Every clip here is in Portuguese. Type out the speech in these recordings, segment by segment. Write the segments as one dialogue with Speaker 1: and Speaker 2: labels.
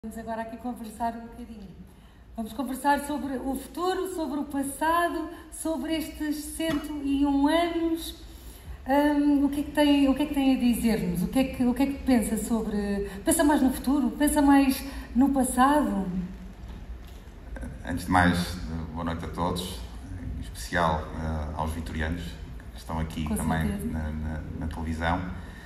Speaker 1: Vamos agora aqui conversar um bocadinho. Vamos conversar sobre o futuro, sobre o passado, sobre estes 101 anos. O que é que tem a dizer-nos? O que é que pensa sobre... Pensa mais no futuro? Pensa mais no passado?
Speaker 2: Antes de mais, boa noite a todos, em especial aos vitorianos que estão aqui
Speaker 1: Com
Speaker 2: também na televisão.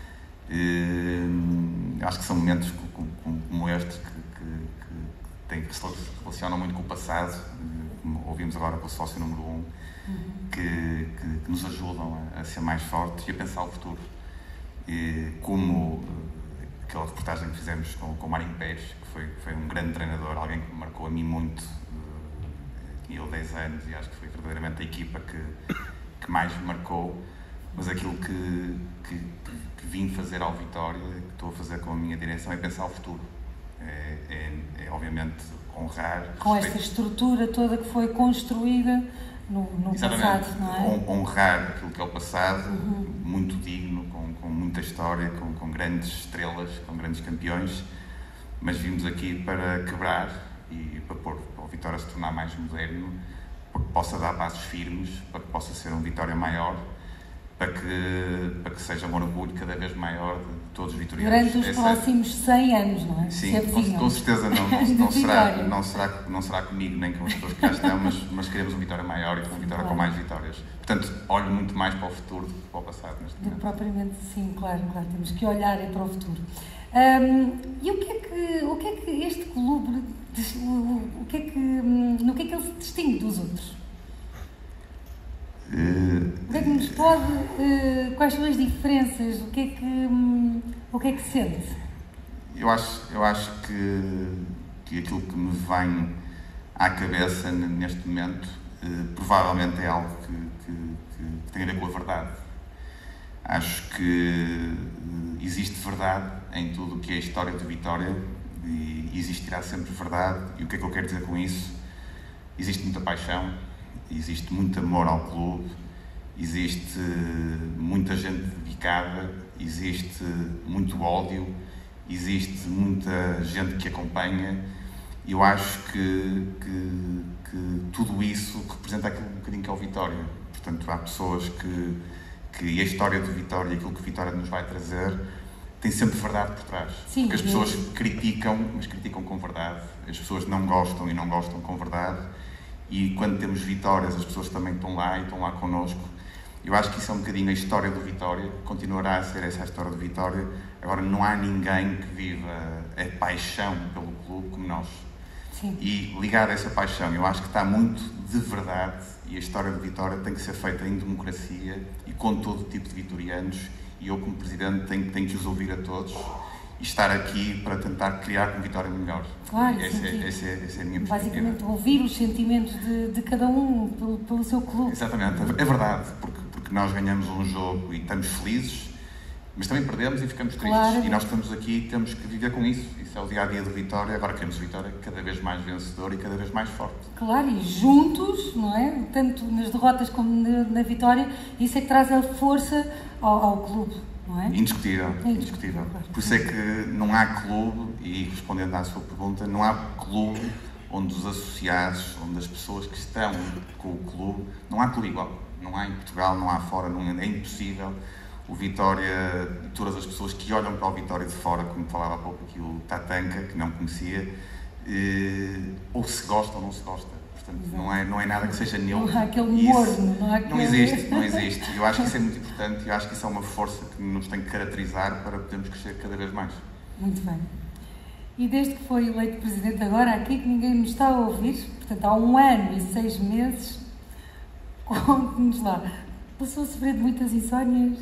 Speaker 2: Acho que são momentos como este que se relacionam muito com o passado, como ouvimos agora com o sócio número 1, que nos ajudam a ser mais fortes e a pensar o futuro. Como aquela reportagem que fizemos com o Mário Pérez, que foi um grande treinador, alguém que me marcou a mim muito, tinha 10 anos e acho que foi verdadeiramente a equipa que mais me marcou, mas aquilo que vim fazer ao Vitória, que estou a fazer com a minha direção, é pensar o futuro. É obviamente honrar...
Speaker 1: Com esta estrutura toda que foi construída no passado, não é?
Speaker 2: Honrar aquilo que é o passado, muito digno, com muita história, com grandes estrelas, com grandes campeões, mas vimos aqui para quebrar e para pôr o Vitória se tornar mais moderno, para que possa dar passos firmes, para que possa ser um Vitória maior, para que seja um orgulho cada vez maior de todos os vitorianos.
Speaker 1: Durante os próximos 100 anos, não é?
Speaker 2: Sim, com certeza não será comigo nem com as pessoas que cá estão, mas queremos um Vitória maior e um Vitória com mais vitórias. Portanto, olho muito mais para o futuro do que para o passado neste momento.
Speaker 1: Propriamente, sim, claro, temos que olhar para o futuro. E o que é que este clube, no que é que ele se distingue dos outros? O que é que nos pode... quais são as diferenças? O que é que sente?
Speaker 2: Eu acho que aquilo que me vem à cabeça neste momento provavelmente é algo que tem a ver com a verdade. Acho que existe verdade em tudo o que é a história de Vitória e existirá sempre verdade. E o que é que eu quero dizer com isso? Existe muita paixão, existe muito amor ao clube, existe muita gente dedicada, existe muito ódio, existe muita gente que acompanha. E eu acho que tudo isso representa aquilo um bocadinho que é o Vitória. Portanto, há pessoas que a história do Vitória e aquilo que o Vitória nos vai trazer tem sempre verdade por trás.
Speaker 1: Sim,
Speaker 2: porque as pessoas criticam, mas criticam com verdade. As pessoas não gostam e não gostam com verdade. E quando temos vitórias, as pessoas também estão lá e estão lá connosco. Eu acho que isso é um bocadinho a história do Vitória, continuará a ser essa a história do Vitória. Agora, não há ninguém que viva a paixão pelo clube como nós.
Speaker 1: Sim.
Speaker 2: E ligado a essa paixão, eu acho que está muito de verdade e a história do Vitória tem que ser feita em democracia e com todo tipo de vitorianos. E eu, como Presidente, tenho que os ouvir a todos e estar aqui para tentar criar uma Vitória melhor.
Speaker 1: Claro,
Speaker 2: essa é a minha perspectiva.
Speaker 1: Basicamente, ouvir os sentimentos de cada um pelo seu clube.
Speaker 2: Exatamente, é verdade, porque nós ganhamos um jogo e estamos felizes, mas também perdemos e ficamos tristes.
Speaker 1: Claro.
Speaker 2: E nós estamos aqui e temos que viver com isso. Isso é o dia-a-dia do Vitória. Agora queremos Vitória cada vez mais vencedor e cada vez mais forte.
Speaker 1: Claro, e juntos, não é? Tanto nas derrotas como na vitória, isso é que traz a força ao clube. Não é?
Speaker 2: Indiscutível.
Speaker 1: Claro.
Speaker 2: Por isso é que não há clube, e respondendo à sua pergunta, não há clube onde os associados, onde as pessoas que estão com o clube, não há clube igual. Não há em Portugal, não há fora, é impossível. O Vitória, todas as pessoas que olham para o Vitória de fora, como falava há pouco aqui o Tatanka, que não conhecia, ou se gosta ou não se gosta. Portanto, não é nada que seja neutro.
Speaker 1: Não há aquele morno, não há aquele...
Speaker 2: Não existe. Eu acho que isso é muito importante e eu acho que isso é uma força que nos tem que caracterizar para podermos crescer cada vez mais.
Speaker 1: Muito bem. E desde que foi eleito Presidente agora, aqui que ninguém nos está a ouvir, portanto há 1 ano e 6 meses, conte-nos lá, passou a sofrer de muitas insónias?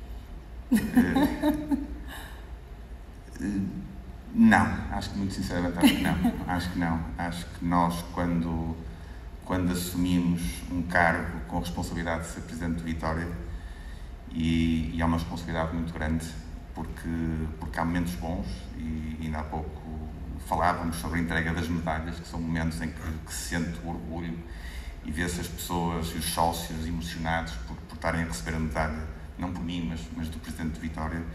Speaker 2: Não, acho que muito sinceramente acho que não. Acho que nós, quando assumimos um cargo com a responsabilidade de ser Presidente do Vitória, e é uma responsabilidade muito grande, porque há momentos bons, e ainda há pouco falávamos sobre a entrega das medalhas, que são momentos em que se sente o orgulho e vê-se as pessoas e os sócios emocionados por estarem a receber a medalha, não por mim, mas do Presidente de Vitória.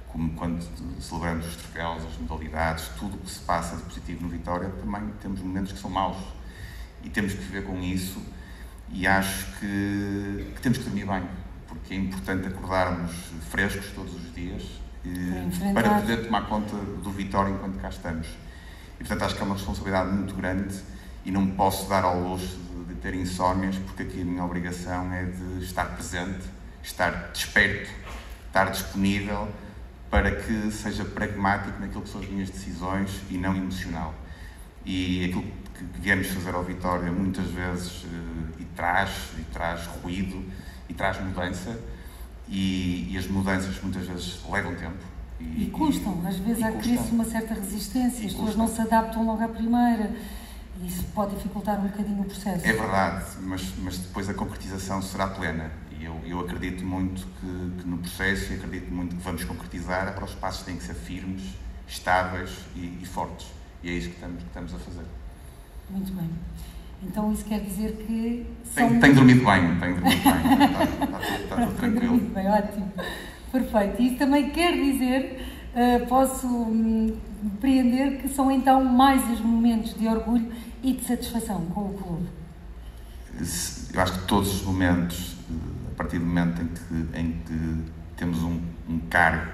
Speaker 2: como quando celebramos os troféus, as modalidades, tudo o que se passa de positivo no Vitória, também temos momentos que são maus. E temos que viver com isso, e acho que temos que dormir bem, porque é importante acordarmos frescos todos os dias para poder tomar conta do Vitória enquanto cá estamos. E, portanto, acho que é uma responsabilidade muito grande e não me posso dar ao luxo de ter insónias, porque aqui a minha obrigação é de estar presente, estar desperto, estar disponível para que seja pragmático naquilo que são as minhas decisões e não emocional. E aquilo que viemos fazer ao Vitória muitas vezes traz ruído e traz mudança, e as mudanças muitas vezes levam tempo.
Speaker 1: E custam, às vezes cria-se uma certa resistência, as pessoas não se adaptam logo à primeira, e isso pode dificultar um bocadinho o processo.
Speaker 2: É verdade, mas depois a concretização será plena, e eu acredito muito que no processo, e acredito muito que vamos concretizar. Agora os passos têm que ser firmes, estáveis e fortes, e é isso que estamos a fazer.
Speaker 1: Muito bem. Então isso quer dizer que...
Speaker 2: Tenho dormido bem, está tudo tranquilo.
Speaker 1: Tenho dormido bem, ótimo. Perfeito. Isso também quer dizer, posso compreender que são então mais os momentos de orgulho e de satisfação com o clube?
Speaker 2: Eu acho que todos os momentos, a partir do momento em que temos um cargo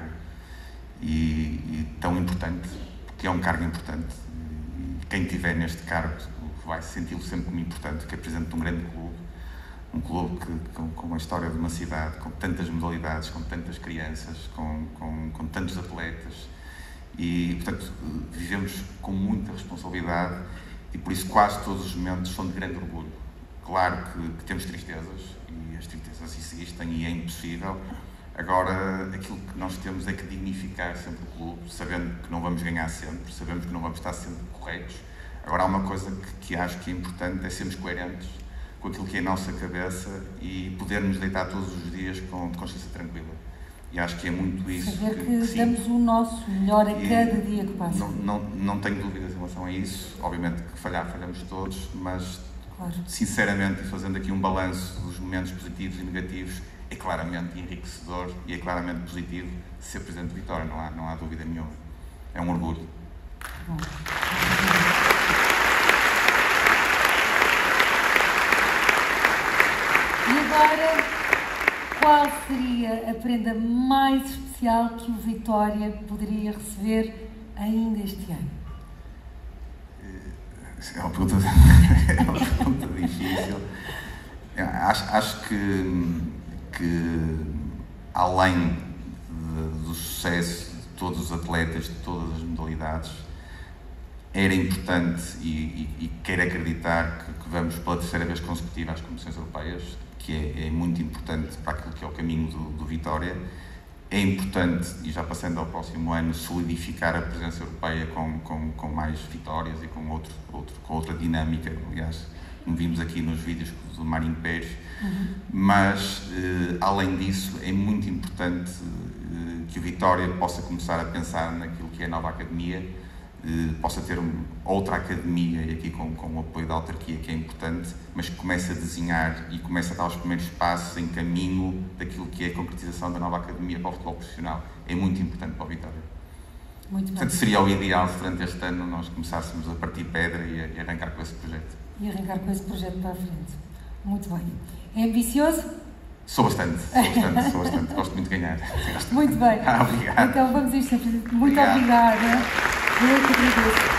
Speaker 2: e tão importante, porque é um cargo importante, e quem estiver neste cargo vai senti-lo sempre como importante, que é presidente de um grande clube, um clube com a história de uma cidade, com tantas modalidades, com tantas crianças, com tantos atletas, e, portanto, vivemos com muita responsabilidade, e por isso quase todos os momentos são de grande orgulho. Claro que temos tristezas, e as tristezas existem, e é impossível. Agora, aquilo que nós temos é que dignificar sempre o clube, sabendo que não vamos ganhar sempre, sabemos que não vamos estar sempre corretos. Agora, há uma coisa que acho que é importante, é sermos coerentes com aquilo que é a nossa cabeça e podermos deitar todos os dias com consciência tranquila. E acho que é muito isso.
Speaker 1: Saber que damos o nosso melhor a cada dia que passa.
Speaker 2: Não tenho dúvidas em relação a isso. Obviamente que falhamos todos, mas,
Speaker 1: claro,
Speaker 2: sinceramente, e fazendo aqui um balanço dos momentos positivos e negativos, é claramente enriquecedor e é claramente positivo ser Presidente de Vitória, não há dúvida nenhuma. É um orgulho.
Speaker 1: Bom. E agora, qual seria a prenda mais especial que o Vitória poderia receber ainda este ano?
Speaker 2: É uma pergunta difícil. Acho que além do sucesso de todos os atletas, de todas as modalidades, era importante e quero acreditar que vamos pela terceira vez consecutiva às competições europeias, que é muito importante para aquilo que é o caminho do Vitória. É importante, e já passando ao próximo ano, solidificar a presença europeia com mais vitórias e com outra dinâmica. Aliás, como vimos aqui nos vídeos do Marinho Pérez. Mas, além disso, é muito importante que o Vitória possa começar a pensar naquilo que é a nova academia, possa ter outra academia, e aqui com o apoio da autarquia, que é importante, mas que comece a desenhar e comece a dar os primeiros passos em caminho daquilo que é a concretização da nova academia para o futebol profissional. É muito importante para o Vitória.
Speaker 1: Muito bem.
Speaker 2: Portanto, seria o ideal se durante este ano nós começássemos a partir pedra e arrancar com esse projeto.
Speaker 1: E arrancar com esse projeto para a frente. Muito bem. É ambicioso?
Speaker 2: Sou bastante. Gosto muito de ganhar.
Speaker 1: Muito bem.
Speaker 2: Obrigado.
Speaker 1: Então vamos a isto, Presidente. Muito obrigada. Eu que agradeço.